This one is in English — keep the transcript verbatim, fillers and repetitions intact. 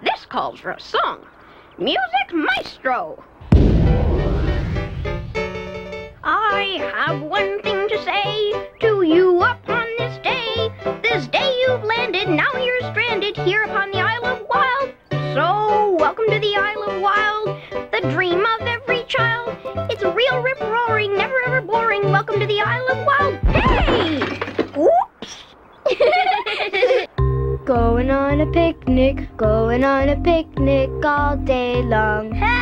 This calls for a song. Music maestro! I have one thing to say to you upon this day. This day you've landed, now you're stranded here upon the Isle of Wild. So, welcome to the Isle of Wild, the dream of every child. It's real rip-roaring, never ever boring. Welcome to the Isle of Wild. Hey! Oops! Going on a picnic, going on a picnic all day long. Hey!